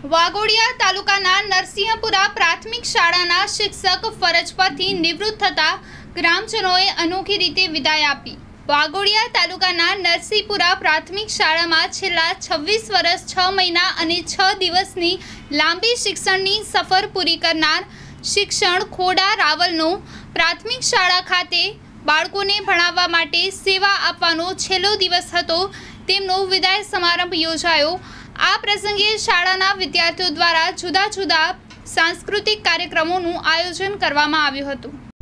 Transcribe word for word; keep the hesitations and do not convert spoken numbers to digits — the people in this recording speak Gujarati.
વાઘોડિયા તાલુકાના નરસિંહપુરા પ્રાથમિક શાળાના શિક્ષક ફરજ પરથી નિવૃત્ત થતા ગ્રામજનોએ અનોખી રીતે વિદાય આપી। વાઘોડિયા તાલુકાના નરસિંહપુરા પ્રાથમિક શાળામાં છેલ્લા છવ્વીસ વર્ષ છ મહિના અને છ દિવસની લાંબી શિક્ષણની સફર પૂરી કરનાર શિક્ષણ ખોડા રાવલનો પ્રાથમિક શાળા ખાતે બાળકોને ભણાવવા માટે સેવા આપવાનો છેલ્લો દિવસ હતો। તેમનો વિદાય સમારંભ યોજાયો। આ પ્રસંગે શાળાના વિદ્યાર્થીઓ દ્વારા જુદા જુદા સાંસ્કૃતિક કાર્યક્રમોનું આયોજન કરવામાં આવ્યું હતું।